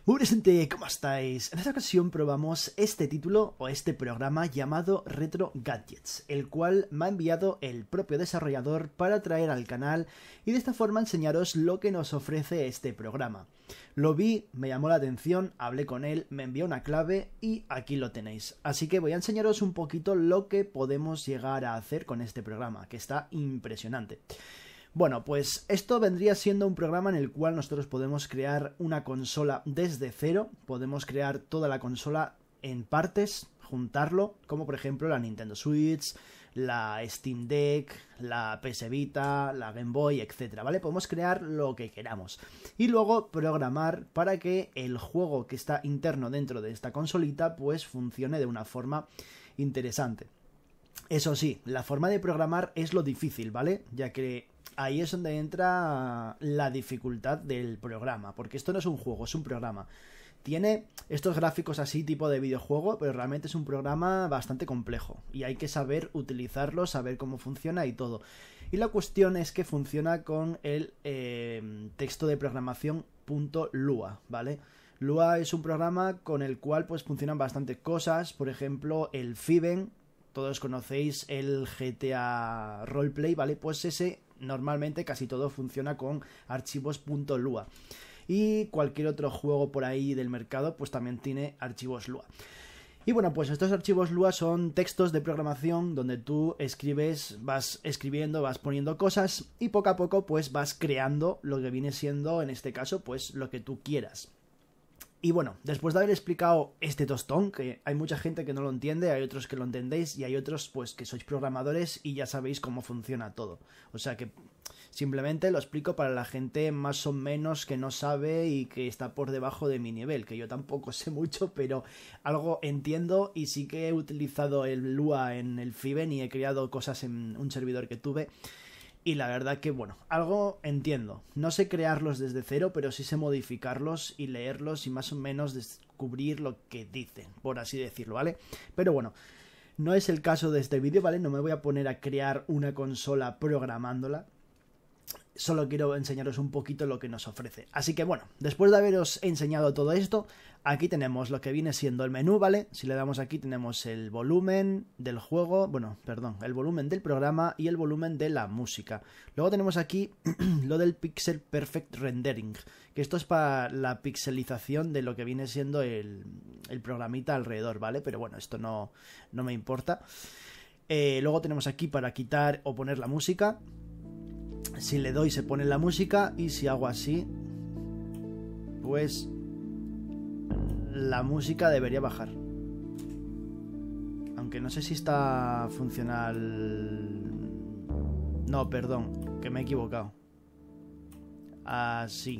Muy buenas gente, ¿cómo estáis? En esta ocasión probamos este título o este programa llamado Retro Gadgets, el cual me ha enviado el propio desarrollador para traer al canal y de esta forma enseñaros lo que nos ofrece este programa. Lo vi, me llamó la atención, hablé con él, me envió una clave y aquí lo tenéis. Así que voy a enseñaros un poquito lo que podemos llegar a hacer con este programa, que está impresionante. Bueno, pues esto vendría siendo un programa en el cual nosotros podemos crear una consola desde cero, podemos crear toda la consola en partes, juntarlo, como por ejemplo la Nintendo Switch, la Steam Deck, la PS Vita, la Game Boy, etcétera, ¿vale? Podemos crear lo que queramos y luego programar para que el juego que está interno dentro de esta consolita pues funcione de una forma interesante. Eso sí, la forma de programar es lo difícil, ¿vale? Ya que ahí es donde entra la dificultad del programa, porque esto no es un juego, es un programa. Tiene estos gráficos así tipo de videojuego, pero realmente es un programa bastante complejo y hay que saber utilizarlo, saber cómo funciona y todo. Y la cuestión es que funciona con el texto de programación .lua, ¿vale? Lua es un programa con el cual pues funcionan bastantes cosas, por ejemplo el Fiben. Todos conocéis el GTA Roleplay, ¿vale? Pues ese normalmente casi todo funciona con archivos .lua. Y cualquier otro juego por ahí del mercado pues también tiene archivos Lua. Y bueno, pues estos archivos Lua son textos de programación donde tú escribes, vas escribiendo, vas poniendo cosas y poco a poco pues vas creando lo que viene siendo, en este caso, pues lo que tú quieras. Y bueno, después de haber explicado este tostón, que hay mucha gente que no lo entiende, hay otros que lo entendéis y hay otros pues que sois programadores y ya sabéis cómo funciona todo. O sea que simplemente lo explico para la gente más o menos que no sabe y que está por debajo de mi nivel, que yo tampoco sé mucho, pero algo entiendo y sí que he utilizado el Lua en el Fiben y he creado cosas en un servidor que tuve. Y la verdad que, bueno, algo entiendo. No sé crearlos desde cero, pero sí sé modificarlos y leerlos y más o menos descubrir lo que dicen, por así decirlo, ¿vale? Pero bueno, no es el caso de este vídeo, ¿vale? No me voy a poner a crear una consola programándola. Solo quiero enseñaros un poquito lo que nos ofrece. Así que bueno, después de haberos enseñado todo esto, aquí tenemos lo que viene siendo el menú, ¿vale? Si le damos aquí tenemos el volumen del juego, bueno, perdón, el volumen del programa y el volumen de la música. Luego tenemos aquí lo del Pixel Perfect Rendering, que esto es para la pixelización de lo que viene siendo el programita alrededor, ¿vale? Pero bueno, esto no me importa. Luego tenemos aquí para quitar o poner la música. Si le doy se pone la música y si hago así, pues la música debería bajar. Aunque no sé si está funcional. No, perdón, que me he equivocado. Así.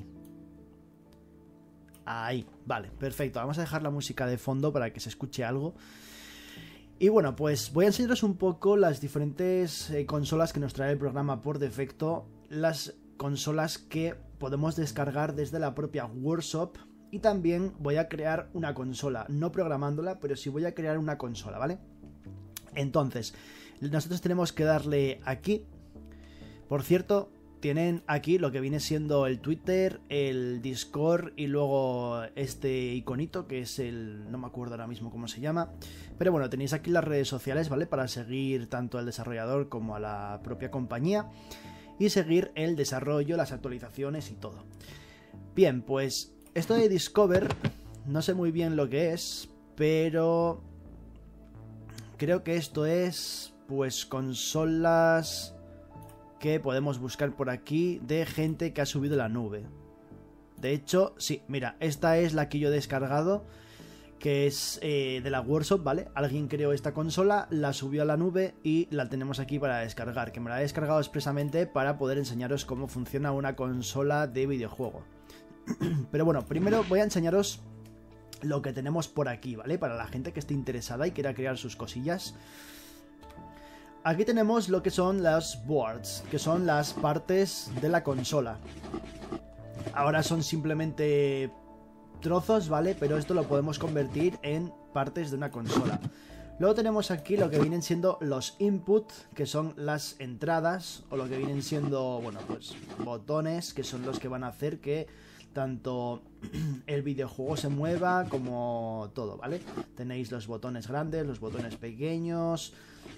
Ahí, vale, perfecto. Vamos a dejar la música de fondo para que se escuche algo. Y bueno, pues voy a enseñaros un poco las diferentes consolas que nos trae el programa por defecto, las consolas que podemos descargar desde la propia Workshop y también voy a crear una consola, no programándola, pero sí voy a crear una consola, ¿vale? Entonces, nosotros tenemos que darle aquí, por cierto, tienen aquí lo que viene siendo el Twitter, el Discord y luego este iconito que es el... no me acuerdo ahora mismo cómo se llama. Pero bueno, tenéis aquí las redes sociales, ¿vale? Para seguir tanto al desarrollador como a la propia compañía y seguir el desarrollo, las actualizaciones y todo. Bien, pues esto de Discover no sé muy bien lo que es, pero creo que esto es pues consolas que podemos buscar por aquí de gente que ha subido la nube. De hecho, sí, mira, esta es la que yo he descargado, que es de la Workshop, ¿vale? Alguien creó esta consola, la subió a la nube y la tenemos aquí para descargar, que me la he descargado expresamente para poder enseñaros cómo funciona una consola de videojuego. Pero bueno, primero voy a enseñaros lo que tenemos por aquí, ¿vale? Para la gente que esté interesada y quiera crear sus cosillas. Aquí tenemos lo que son las boards, que son las partes de la consola. Ahora son simplemente trozos, ¿vale? Pero esto lo podemos convertir en partes de una consola. Luego tenemos aquí lo que vienen siendo los input, que son las entradas, o lo que vienen siendo, bueno, pues botones, que son los que van a hacer que tanto el videojuego se mueva como todo, ¿vale? Tenéis los botones grandes, los botones pequeños,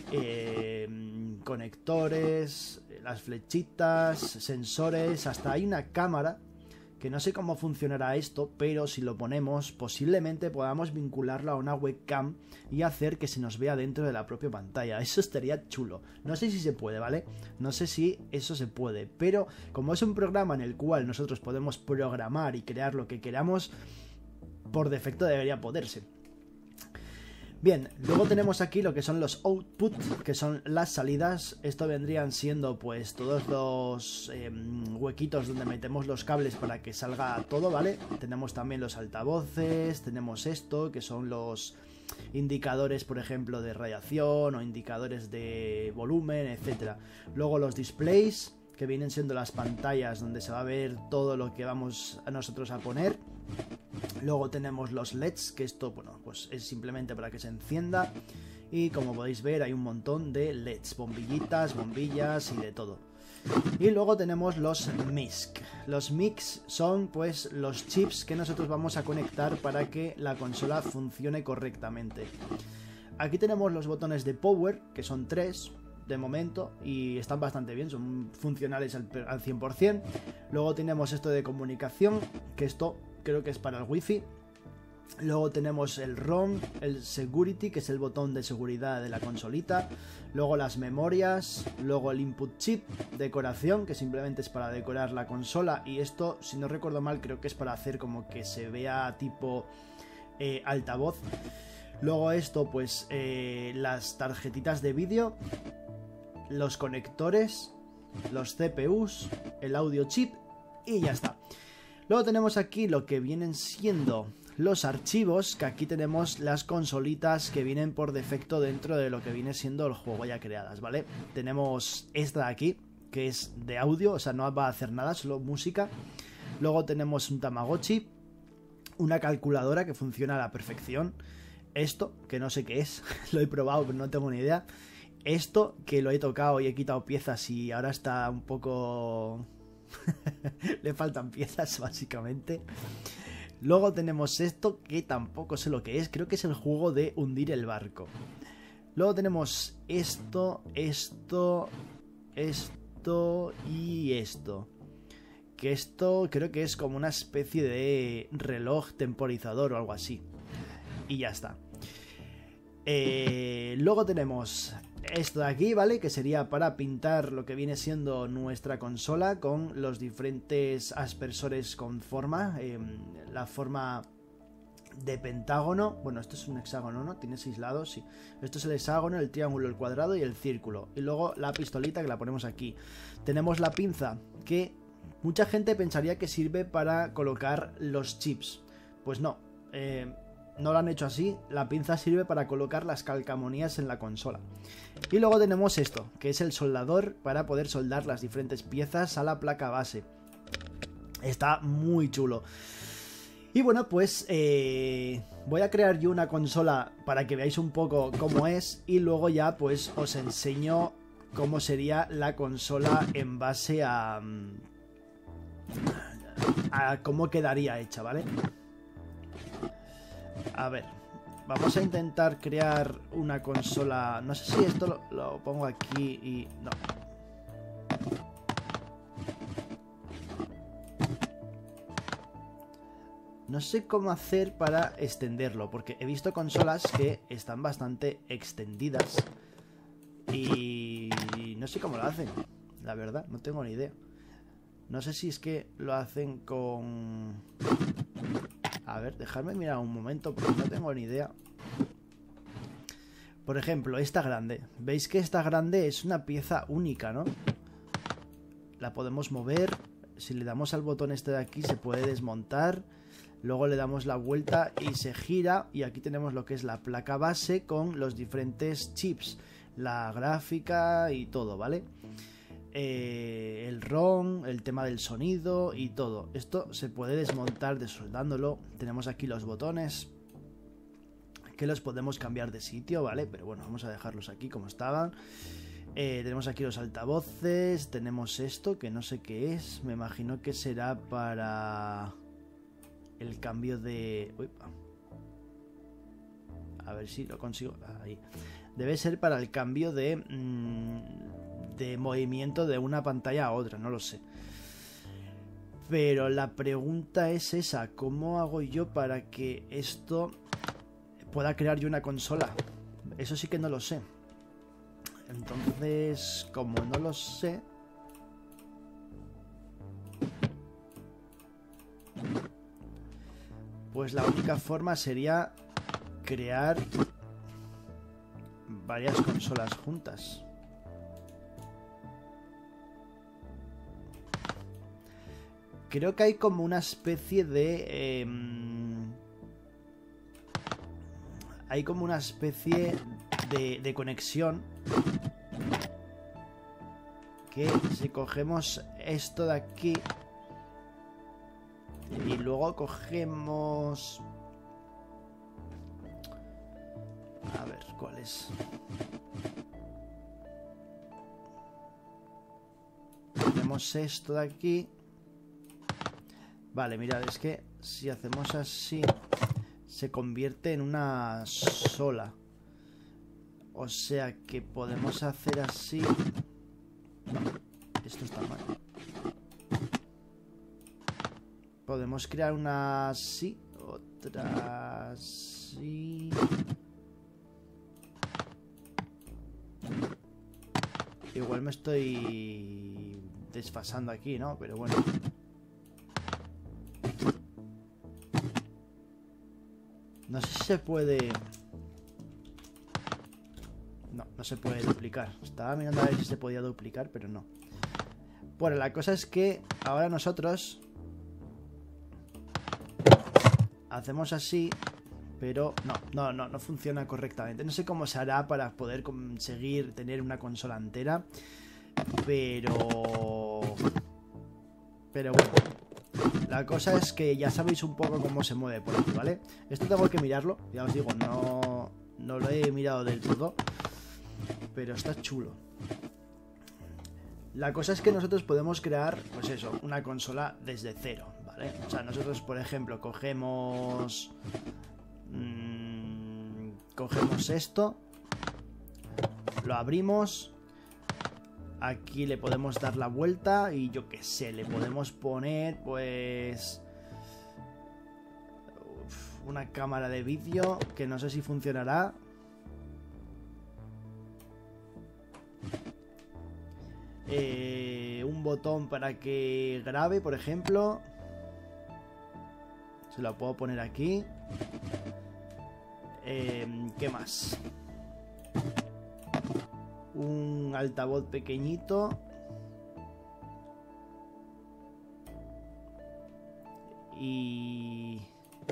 conectores, las flechitas, sensores, hasta hay una cámara que no sé cómo funcionará esto, pero si lo ponemos posiblemente podamos vincularlo a una webcam y hacer que se nos vea dentro de la propia pantalla. Eso estaría chulo. No sé si se puede, ¿vale? No sé si eso se puede, pero como es un programa en el cual nosotros podemos programar y crear lo que queramos, por defecto debería poderse. Bien, luego tenemos aquí lo que son los output, que son las salidas. Esto vendrían siendo pues todos los huequitos donde metemos los cables para que salga todo, ¿vale? Tenemos también los altavoces, tenemos esto, que son los indicadores, por ejemplo, de radiación o indicadores de volumen, etcétera. Luego los displays, que vienen siendo las pantallas donde se va a ver todo lo que vamos a nosotros a poner. Luego tenemos los LEDs, que esto, bueno, pues es simplemente para que se encienda. Y como podéis ver hay un montón de LEDs, bombillitas, bombillas y de todo. Y luego tenemos los MISC. Los MISC son pues los chips que nosotros vamos a conectar para que la consola funcione correctamente. Aquí tenemos los botones de power, que son 3 de momento y están bastante bien, son funcionales al 100%. Luego tenemos esto de comunicación, que esto creo que es para el wifi. Luego tenemos el ROM, el security, que es el botón de seguridad de la consolita. Luego las memorias, luego el input chip, decoración, que simplemente es para decorar la consola. Y esto, si no recuerdo mal, creo que es para hacer como que se vea tipo altavoz. Luego esto, pues las tarjetitas de vídeo, los conectores, los CPUs, el audio chip y ya está. Luego tenemos aquí lo que vienen siendo los archivos, que aquí tenemos las consolitas que vienen por defecto dentro de lo que viene siendo el juego ya creadas, ¿vale? Tenemos esta de aquí, que es de audio, o sea, no va a hacer nada, solo música. Luego tenemos un Tamagotchi, una calculadora que funciona a la perfección. Esto, que no sé qué es, lo he probado pero no tengo ni idea. Esto, que lo he tocado y he quitado piezas y ahora está un poco... le faltan piezas básicamente. Luego tenemos esto, que tampoco sé lo que es, creo que es el juego de hundir el barco. Luego tenemos esto y esto. Que esto creo que es como una especie de reloj temporizador o algo así. Y ya está. Luego tenemos esto de aquí, ¿vale? Que sería para pintar lo que viene siendo nuestra consola con los diferentes aspersores con forma. La forma de pentágono. Bueno, esto es un hexágono, ¿no? Tiene 6 lados, sí. Esto es el hexágono, el triángulo, el cuadrado y el círculo. Y luego la pistolita que la ponemos aquí. Tenemos la pinza, que mucha gente pensaría que sirve para colocar los chips. Pues no. No lo han hecho así, la pinza sirve para colocar las calcamonías en la consola. Y luego tenemos esto, que es el soldador para poder soldar las diferentes piezas a la placa base. Está muy chulo. Y bueno, pues voy a crear yo una consola para que veáis un poco cómo es y luego ya pues os enseño cómo sería la consola en base a cómo quedaría hecha, ¿vale? A ver, vamos a intentar crear una consola. No sé si esto lo pongo aquí y... no. No sé cómo hacer para extenderlo, porque he visto consolas que están bastante extendidas y no sé cómo lo hacen, la verdad, no tengo ni idea. No sé si es que lo hacen con... A ver, dejadme mirar un momento porque no tengo ni idea. Por ejemplo, esta grande. ¿Veis que esta grande es una pieza única, no? La podemos mover. Si le damos al botón este de aquí se puede desmontar. Luego le damos la vuelta y se gira. Y aquí tenemos lo que es la placa base con los diferentes chips. La gráfica y todo, ¿vale? El ROM, el tema del sonido y todo. Esto se puede desmontar desoldándolo. Tenemos aquí los botones que los podemos cambiar de sitio, ¿vale? Pero bueno, vamos a dejarlos aquí como estaban. Tenemos aquí los altavoces. Tenemos esto que no sé qué es. Me imagino que será para... el cambio de... Uy, a ver si lo consigo. Ahí. Debe ser para el cambio de movimiento de una pantalla a otra, no lo sé. Pero la pregunta es esa, ¿cómo hago yo para que esto pueda crear yo una consola? Eso sí que no lo sé. Entonces, como no lo sé... Pues la única forma sería crear varias consolas juntas. Creo que hay como una especie de... hay como una especie de conexión. Que si cogemos esto de aquí... Y luego cogemos... A ver, ¿cuál es? Tenemos esto de aquí. Vale, mirad, es que si hacemos así se convierte en una sola. O sea que podemos hacer así. No, esto está mal. Podemos crear una así, otra así. Igual me estoy desfasando aquí, ¿no? Pero bueno. No sé si se puede... No se puede duplicar. Estaba mirando a ver si se podía duplicar, pero no. Bueno, la cosa es que ahora nosotros hacemos así, pero no funciona correctamente. No sé cómo se hará para poder conseguir tener una consola entera, pero bueno. La cosa es que ya sabéis un poco cómo se mueve por aquí, ¿vale? Esto tengo que mirarlo, ya os digo, no lo he mirado del todo, pero está chulo. La cosa es que nosotros podemos crear, pues eso, una consola desde cero, ¿vale? O sea, nosotros, por ejemplo, cogemos esto, lo abrimos, aquí le podemos dar la vuelta y yo qué sé, le podemos poner, pues... una cámara de vídeo, que no sé si funcionará. Un botón para que grabe, por ejemplo. Se lo puedo poner aquí. ¿Qué más? Un altavoz pequeñito. Y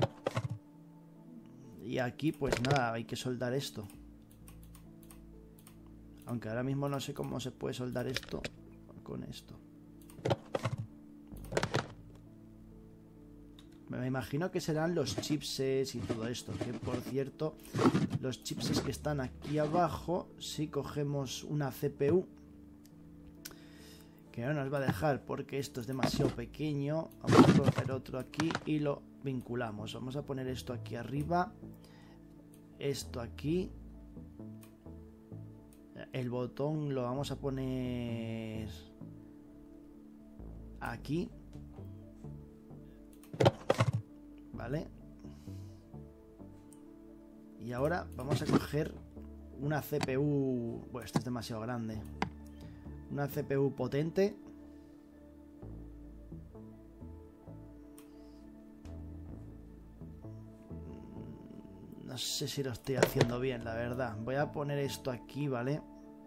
aquí pues nada, hay que soldar esto. Aunque ahora mismo no sé cómo se puede soldar esto con esto. Me imagino que serán los chipses y todo esto. Que por cierto, los chipses que están aquí abajo, si cogemos una CPU, que no nos va a dejar porque esto es demasiado pequeño, vamos a colocar otro aquí y lo vinculamos. Vamos a poner esto aquí arriba, esto aquí. El botón lo vamos a poner aquí. Vale. Y ahora vamos a coger una CPU... Bueno, esto es demasiado grande. Una CPU potente. No sé si lo estoy haciendo bien, la verdad. Voy a poner esto aquí, ¿vale?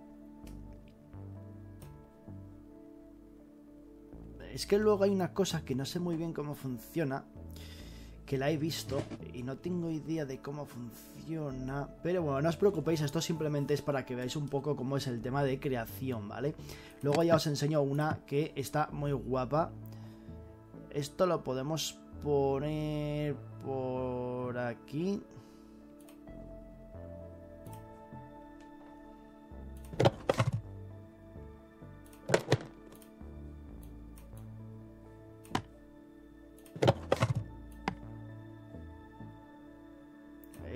Es que luego hay una cosa que no sé muy bien cómo funciona, que la he visto y no tengo idea de cómo funciona. Pero bueno, no os preocupéis, esto simplemente es para que veáis un poco cómo es el tema de creación, ¿vale? Luego ya os enseño una que está muy guapa. Esto lo podemos poner por aquí.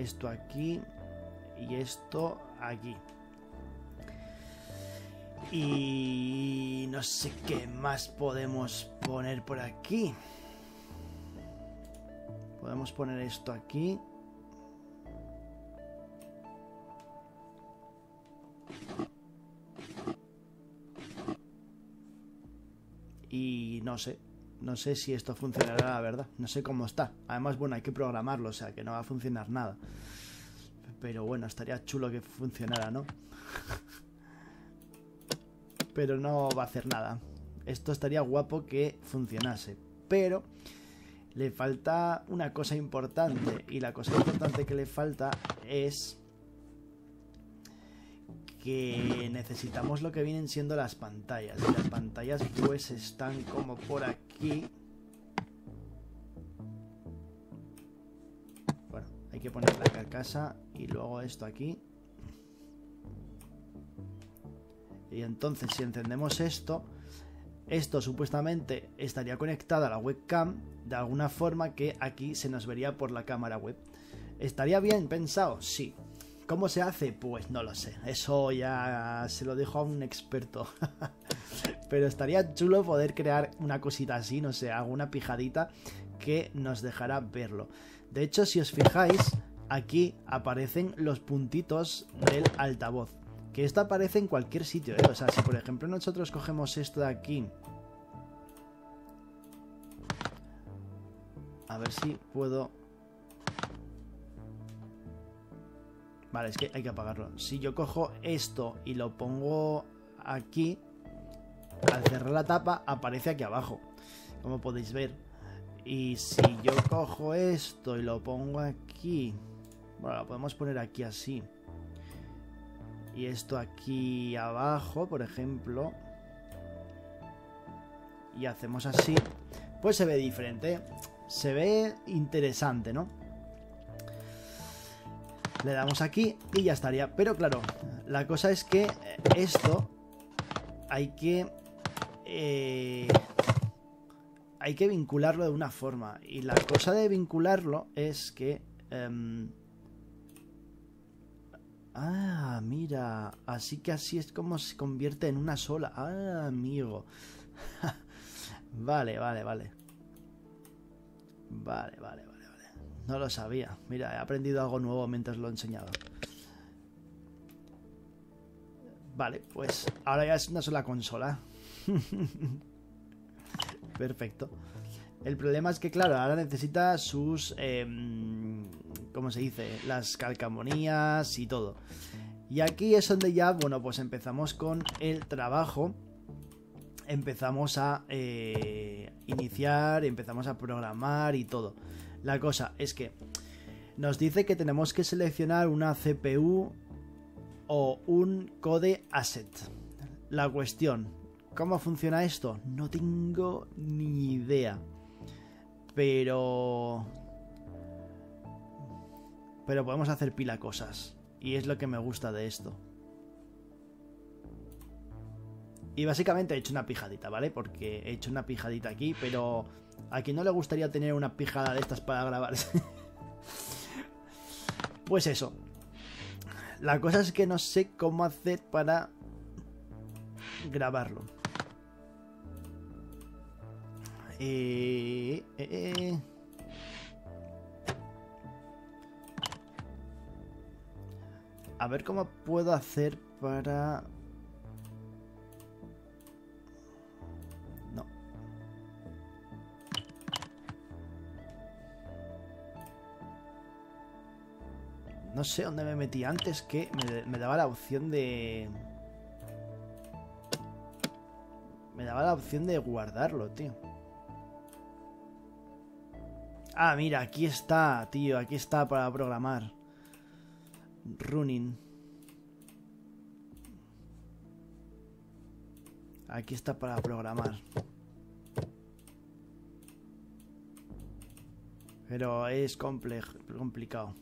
esto aquí y esto aquí. Y no sé qué más podemos poner por aquí. Podemos poner esto aquí. Y no sé si esto funcionará, la verdad. No sé cómo está. Además, bueno, hay que programarlo, o sea que no va a funcionar nada. Pero bueno, estaría chulo que funcionara, ¿no? Pero no va a hacer nada. Esto estaría guapo que funcionase. Pero le falta una cosa importante. Y la cosa importante que le falta es que necesitamos lo que vienen siendo las pantallas. Y las pantallas pues están como por aquí. Bueno, hay que poner la carcasa y luego esto aquí. Y entonces si encendemos esto, esto supuestamente estaría conectado a la webcam de alguna forma que aquí se nos vería por la cámara web. ¿Estaría bien pensado? Sí. ¿Cómo se hace? Pues no lo sé. Eso ya se lo dejo a un experto. Pero estaría chulo poder crear una cosita así, no sé, alguna pijadita que nos dejara verlo. De hecho, si os fijáis, aquí aparecen los puntitos del altavoz. Que esto aparece en cualquier sitio, ¿eh? O sea, si por ejemplo nosotros cogemos esto de aquí. A ver si puedo... Vale, es que hay que apagarlo. Si yo cojo esto y lo pongo aquí, al cerrar la tapa aparece aquí abajo, como podéis ver. Y si yo cojo esto y lo pongo aquí, bueno, lo podemos poner aquí así. Y esto aquí abajo, por ejemplo, y hacemos así, pues se ve diferente. Se ve interesante, ¿no? Le damos aquí y ya estaría. Pero claro, la cosa es que esto hay que vincularlo de una forma. Y la cosa de vincularlo es que... mira. Así que así es como se convierte en una sola. Ah, amigo. Vale. No lo sabía. Mira, he aprendido algo nuevo mientras lo enseñaba. Vale, pues ahora ya es una sola consola. Perfecto. El problema es que, claro, ahora necesita sus... ¿cómo se dice? Las calcamonías y todo. Y aquí es donde ya, bueno, pues empezamos con el trabajo. Empezamos a iniciar, empezamos a programar y todo. La cosa es que nos dice que tenemos que seleccionar una CPU o un code asset. La cuestión, ¿cómo funciona esto? No tengo ni idea. Pero podemos hacer pila cosas. Y es lo que me gusta de esto. Y básicamente he hecho una pijadita, ¿vale? Porque he hecho una pijadita aquí, pero a quien no le gustaría tener una pijada de estas para grabarse. Pues eso. La cosa es que no sé cómo hacer para grabarlo. A ver cómo puedo hacer para... No. No sé dónde me metí antes, que me daba la opción de... Me daba la opción de guardarlo, tío. Ah, mira, aquí está, tío. Aquí está para programar. Running. Aquí está para programar. Pero es complicado.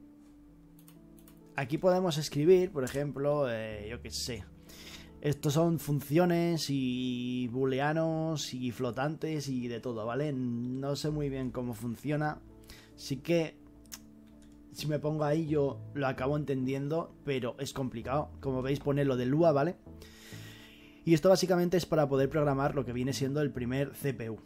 Aquí podemos escribir, por ejemplo, yo qué sé. Estos son funciones y booleanos y flotantes y de todo, ¿vale? No sé muy bien cómo funciona. Sí que si me pongo ahí yo lo acabo entendiendo, pero es complicado. Como veis pone lo de Lua, ¿vale? Y esto básicamente es para poder programar lo que viene siendo el primer CPU.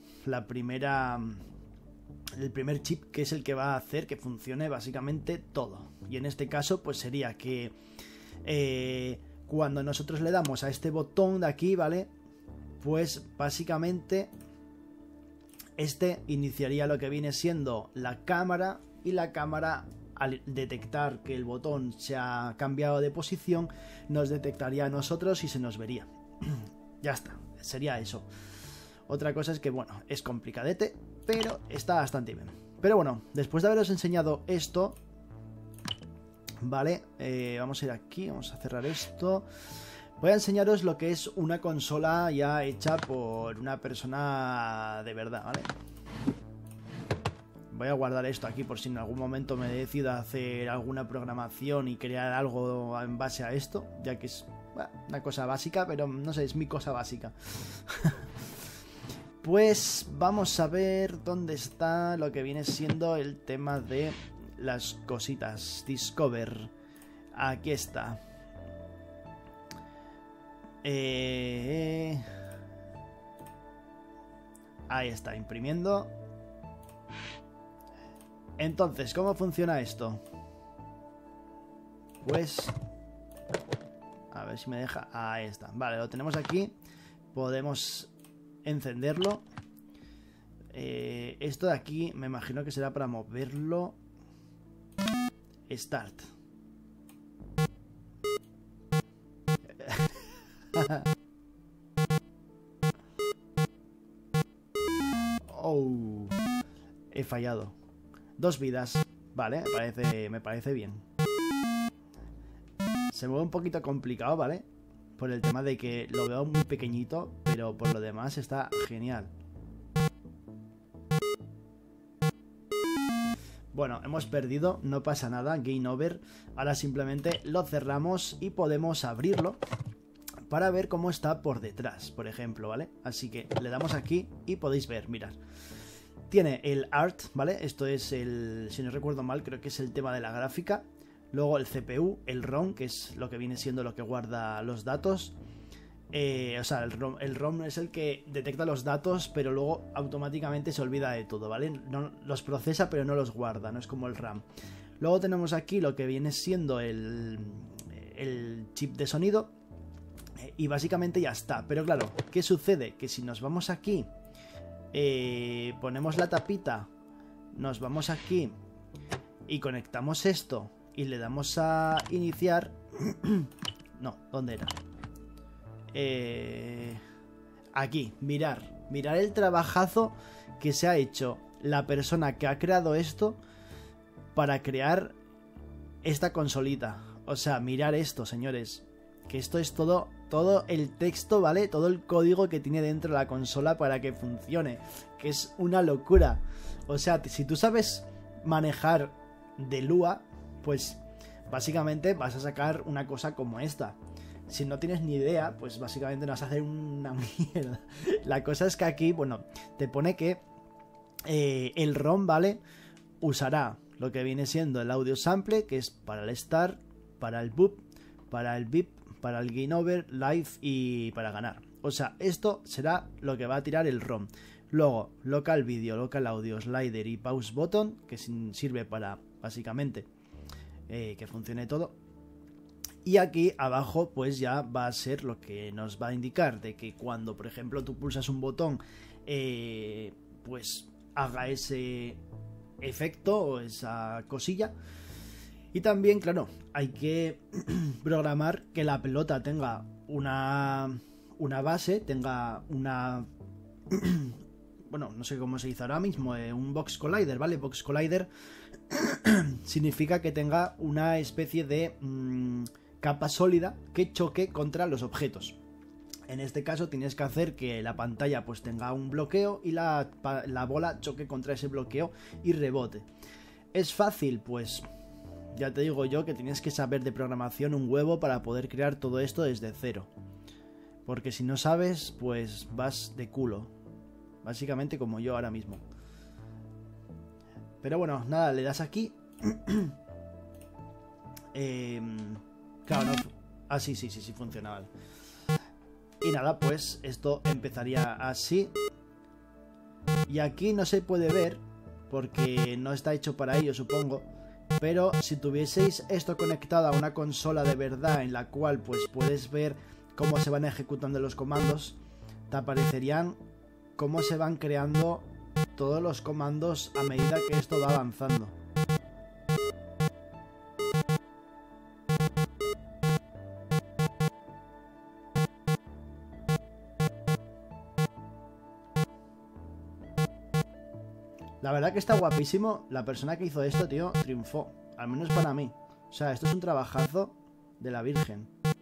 El primer chip, que es el que va a hacer que funcione básicamente todo. Y en este caso pues sería que cuando nosotros le damos a este botón de aquí, ¿vale? Pues básicamente este iniciaría lo que viene siendo la cámara, y la cámara, al detectar que el botón se ha cambiado de posición, nos detectaría a nosotros y se nos vería. Ya está, sería eso. Otra cosa es que, bueno, es complicadete, pero está bastante bien. Pero bueno, después de haberos enseñado esto, vale, vamos a ir aquí, vamos a cerrar esto. Voy a enseñaros lo que es una consola ya hecha por una persona de verdad, ¿vale? Voy a guardar esto aquí por si en algún momento me decido hacer alguna programación y crear algo en base a esto, ya que es una cosa básica, pero no sé, es mi cosa básica. Pues vamos a ver dónde está lo que viene siendo el tema de las cositas. Discover. Aquí está. Ahí está, imprimiendo. Entonces, ¿cómo funciona esto? Pues... a ver si me deja... Ahí está. Vale, lo tenemos aquí. Podemos encenderlo. Esto de aquí me imagino que será para moverlo. Start. Oh, he fallado. 2 vidas. Vale, me parece bien. Se mueve un poquito complicado, ¿vale? Por el tema de que lo veo muy pequeñito, pero por lo demás está genial. Bueno, hemos perdido, no pasa nada, game over. Ahora simplemente lo cerramos y podemos abrirlo para ver cómo está por detrás, por ejemplo, ¿vale? Así que le damos aquí y podéis ver, mirad. Tiene el art, ¿vale? Esto es el, si no recuerdo mal, creo que es el tema de la gráfica. Luego el CPU, el ROM, que es lo que viene siendo lo que guarda los datos. O sea, el ROM es el que detecta los datos, pero luego automáticamente se olvida de todo, ¿vale? No, los procesa, pero no los guarda, no es como el RAM. Luego tenemos aquí lo que viene siendo el chip de sonido. Y básicamente ya está. Pero claro, ¿qué sucede? Que si nos vamos aquí, ponemos la tapita, nos vamos aquí y conectamos esto y le damos a iniciar. No, ¿dónde era? Aquí, mirar el trabajazo que se ha hecho la persona que ha creado esto para crear esta consolita. O sea, mirar esto, señores, que esto es todo el texto, ¿vale? Todo el código que tiene dentro la consola para que funcione, que es una locura. O sea, si tú sabes manejar de Lua, pues básicamente vas a sacar una cosa como esta. Si no tienes ni idea, pues básicamente no vas a hacer una mierda. La cosa es que aquí, bueno, te pone que el ROM, ¿vale? Usará lo que viene siendo el audio sample, que es para el start, para el boop, para el beep, para el game over, live y para ganar. O sea, esto será lo que va a tirar el ROM. Luego, local video, local audio, slider y pause button, que sirve para, básicamente, que funcione todo. Y aquí abajo pues ya va a ser lo que nos va a indicar de que cuando, por ejemplo, tú pulsas un botón, pues haga ese efecto o esa cosilla. Y también, claro, hay que programar que la pelota tenga una base, tenga una... bueno, no sé cómo se dice ahora mismo, un box collider, ¿vale? Box collider significa que tenga una especie de capa sólida que choque contra los objetos. En este caso tienes que hacer que la pantalla pues tenga un bloqueo y la bola choque contra ese bloqueo y rebote. ¿Es fácil? Pues ya te digo yo que tienes que saber de programación un huevo para poder crear todo esto desde cero. Porque si no sabes, pues vas de culo. Básicamente como yo ahora mismo. Pero bueno, nada, le das aquí Claro, no... Ah, sí, funcionaba. Y nada, pues esto empezaría así. Y aquí no se puede ver, porque no está hecho para ello, supongo. Pero si tuvieseis esto conectado a una consola de verdad en la cual pues puedes ver cómo se van ejecutando los comandos, te aparecerían cómo se van creando todos los comandos a medida que esto va avanzando. La verdad que está guapísimo. La persona que hizo esto, tío, triunfó. Al menos para mí. O sea, esto es un trabajazo de la Virgen.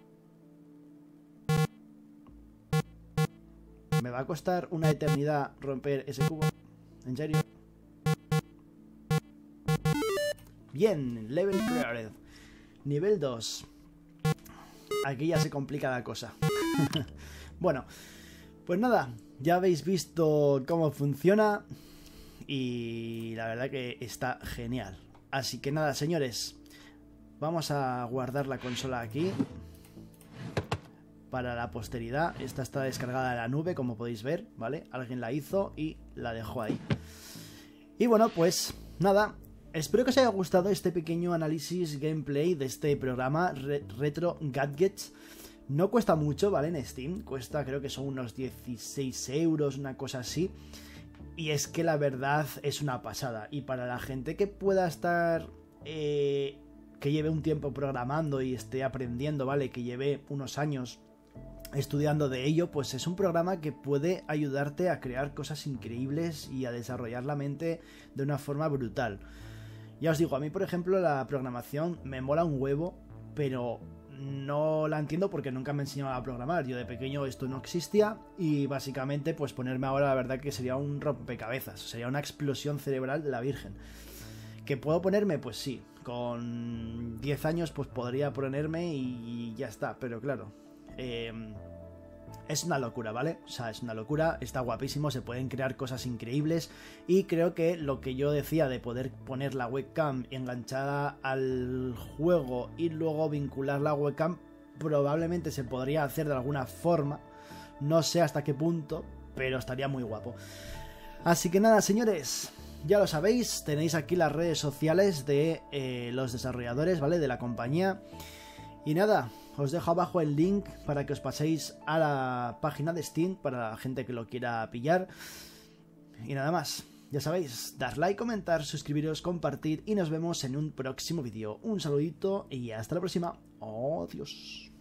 Me va a costar una eternidad romper ese cubo. ¿En serio? Bien, level cleared. Nivel 2. Aquí ya se complica la cosa. Bueno, pues nada. Ya habéis visto cómo funciona. Y la verdad que está genial. Así que nada, señores. Vamos a guardar la consola aquí para la posteridad. Esta está descargada de la nube, como podéis ver, ¿vale? Alguien la hizo y la dejó ahí. Y bueno, pues nada. Espero que os haya gustado este pequeño análisis gameplay de este programa Retro Gadgets. No cuesta mucho, ¿vale? En Steam. Cuesta, creo que son unos 16 euros, una cosa así. Y es que la verdad es una pasada. Y para la gente que pueda estar... que lleve un tiempo programando y esté aprendiendo, ¿vale? Que lleve unos años estudiando de ello, pues es un programa que puede ayudarte a crear cosas increíbles y a desarrollar la mente de una forma brutal. Ya os digo, a mí por ejemplo la programación me mola un huevo, pero no la entiendo porque nunca me enseñaron a programar. Yo de pequeño esto no existía y básicamente pues ponerme ahora la verdad que sería un rompecabezas, sería una explosión cerebral de la Virgen. ¿Que puedo ponerme? Pues sí, con 10 años pues podría ponerme y ya está, pero claro, es una locura, ¿vale? O sea, es una locura, está guapísimo, se pueden crear cosas increíbles y creo que lo que yo decía de poder poner la webcam enganchada al juego y luego vincular la webcam probablemente se podría hacer de alguna forma, no sé hasta qué punto, pero estaría muy guapo. Así que nada, señores, ya lo sabéis, tenéis aquí las redes sociales de los desarrolladores, ¿vale? De la compañía. Y nada, os dejo abajo el link para que os paséis a la página de Steam para la gente que lo quiera pillar. Y nada más, ya sabéis, dar like, comentar, suscribiros, compartir y nos vemos en un próximo vídeo. Un saludito y hasta la próxima. Adiós.